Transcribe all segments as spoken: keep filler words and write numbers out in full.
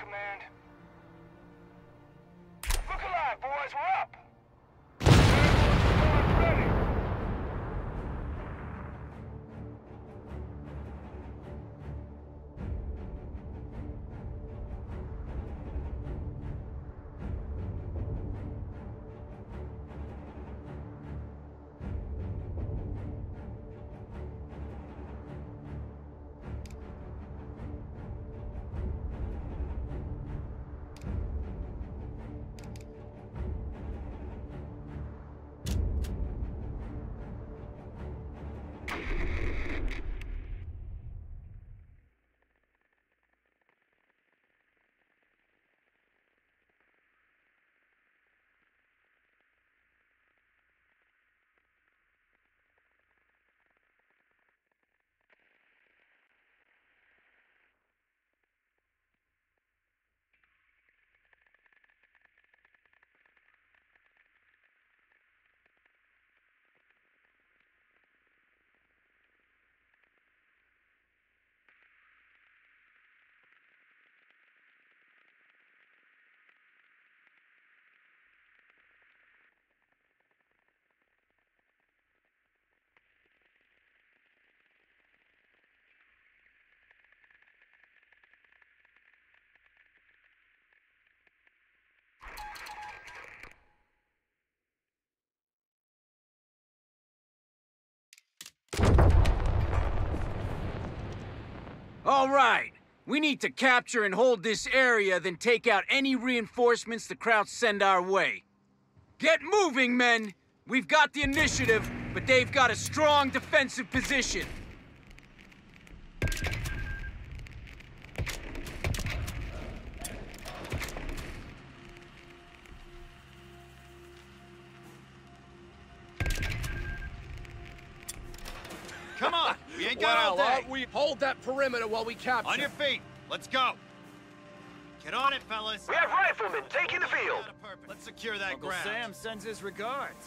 Command. Look alive, boys, we're up! Ready! All right. We need to capture and hold this area, then take out any reinforcements the Krauts send our way. Get moving, men! We've got the initiative, but they've got a strong defensive position. Come on! We ain't got all Well, day! uh, we hold that perimeter while we capture. On your feet! Let's go! Get on it, fellas! We have riflemen taking the field! Let's secure that Uncle ground. Sam sends his regards.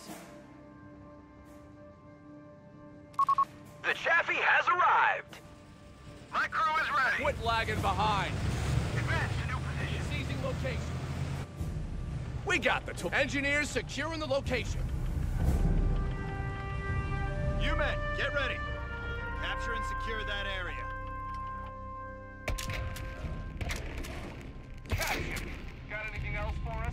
The Chaffee has arrived! My crew is ready! Quit lagging behind. Advance to new position! Seizing location. We got the tool. Engineers securing the location. You men, get ready! Capture and secure that area. Capture! Got anything else for us?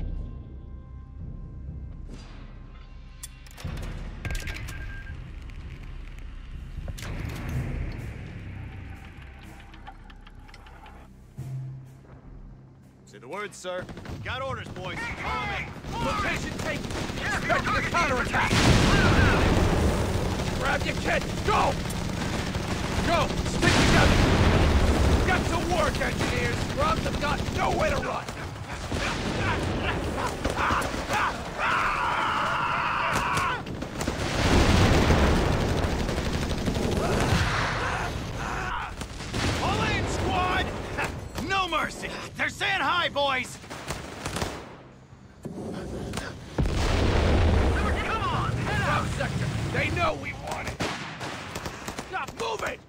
Say the word, sir. Got orders, boys. Follow me. Location taken. Expecting a counterattack. Grab your kit. Go! Go! Stick together! Get to work, engineers! Grubs have got nowhere to run! All in, squad! No mercy! They're saying hi, boys! Come on! Head out! South sector! They know we want it! Stop moving!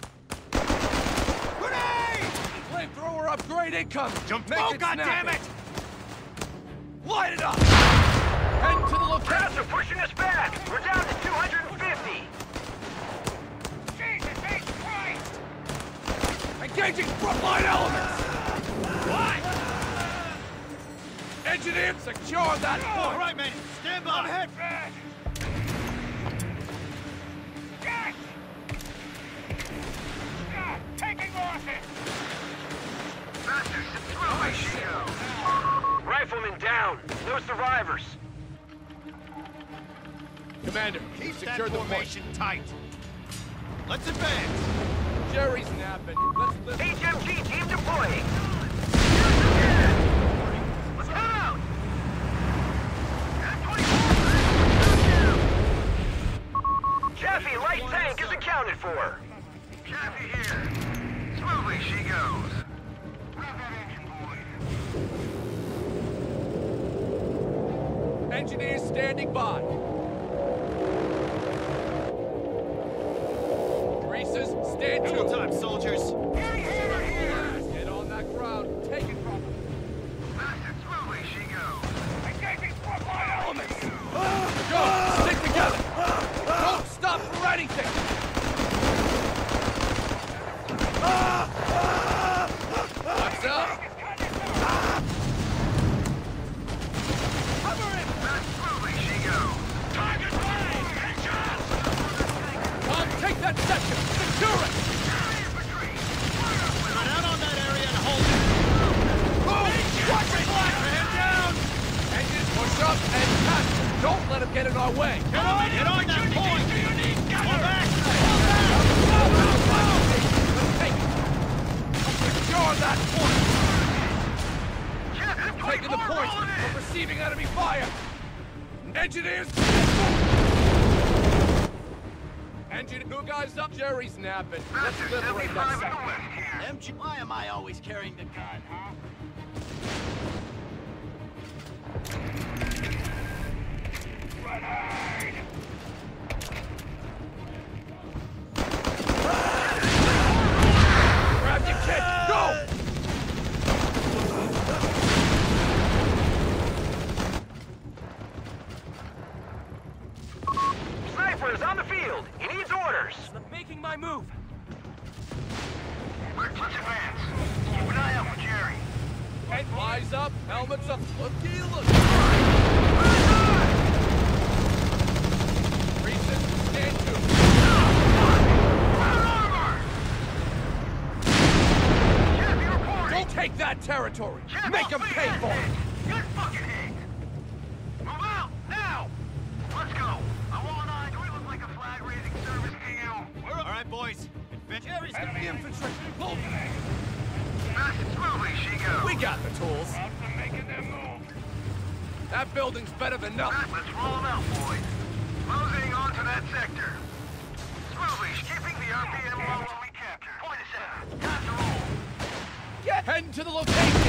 Grenade! Flamethrower upgrade incoming! Jump! Make Oh, it goddammit! Light it up! Head to the Krauts location! are pushing us back! We're down to two hundred fifty! Jesus H. Christ! Engaging frontline elements! What? Engineer, secure that All point! right, men. Stand by. I'm head back! Yes! Ah, taking losses! Bastards, throw my shield! Rifleman down! No survivors! Commander, Keep that secure the point. formation tight. Let's advance. Jerry's napping. Let's lift. H M G team deploying! Let's head out! Chaffee light tank is accounted for! Chaffee here. Smoothly she goes. Grab that engine, boys. Engineers standing by. Greasers, stand Double to. time, soldiers. Heavy hammer here! Get on that ground. Take it in our way. Get on, get on that point! Fall back! Let's take it. Secure that point. Taking the point, but receiving enemy fire. Engineers, Engineer, new guys up. Jerry's napping. Let's liberate that sector. M G, why am I always carrying the gun, huh? Grab your kit, go! Sniper is on the field. He needs orders. Making my move. Let's advance. Keep an eye out for Jerry. Head eyes up, helmets up. Looky, look. Recent, stand to. Don't take that territory. Make them pay for it. Good fucking hit. Move out now. Let's go. I want eye. Do we look like a flag-raising service to you? All right, boys. Jerry's gonna be infantry. Move. Fast and smoothly she goes. We got the tools. That building's better than nothing. Let's roll them out, boys. Closing onto that sector. Smoothly, keeping the R P M low when we capture. Point us out. Time to roll. Get heading to the location.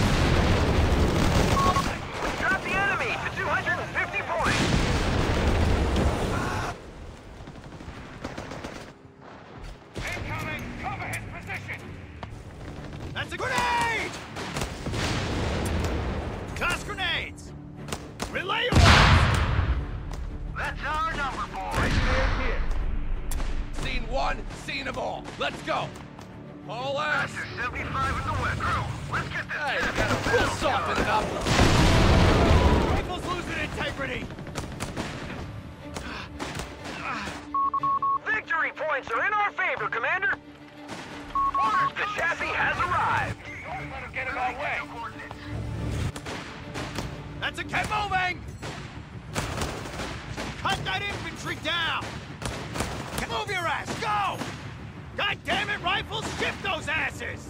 We dropped the enemy to two hundred fifty points. Incoming! Cover his position! That's a grenade! Toss grenades! Relay orders! That's our number, boys. Right there, here. Scene one, scene them all. Let's go. All ass. Master seventy-five in the wet room. Let's get this. Hey, you gotta we'll soften it up. Rifles losing integrity! Victory points are in our favor, Commander. Orders, the chassis has arrived. Don't let him get in our way. That's a keep moving! Cut that infantry down! Move your ass, go! God damn it, rifles, shift those asses!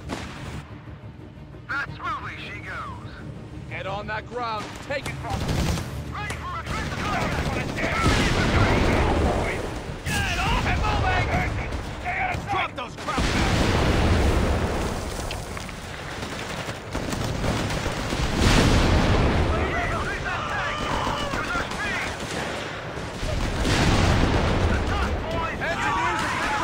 That smoothly she goes. Get on that ground. Take it from them. Ready for a trip to Get off and moving! Drop those crouch! Engineers have been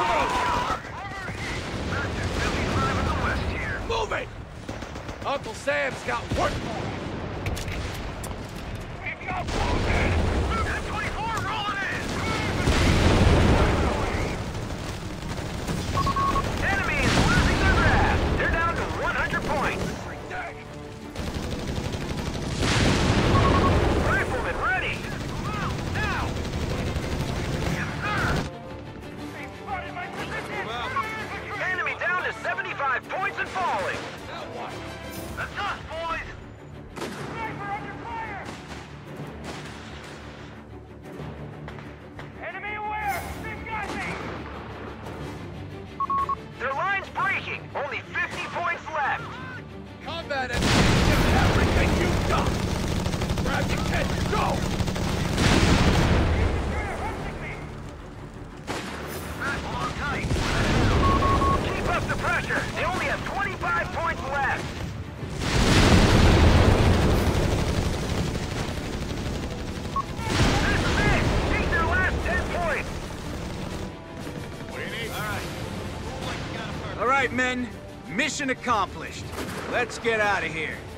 promoted. Move it! Uncle Sam's got work for him. We've got wounded! ten twenty-four rolling in! Enemy is losing their grasp. They're down to one hundred points. Rifleman ready! Now! Yes, sir! He's spotted my position! Enemy down to seventy-five points and falling! Now what? That's us, boys! Sniper under fire! Enemy aware! They've got me! Their line's breaking! Only fifty points left! Combat engineers, give it everything you've got. Grab your kit, go! That's long tight! Keep up the pressure! They only have twenty-five points left! This is it! Take their last ten points! All right, men. Mission accomplished. Let's get out of here.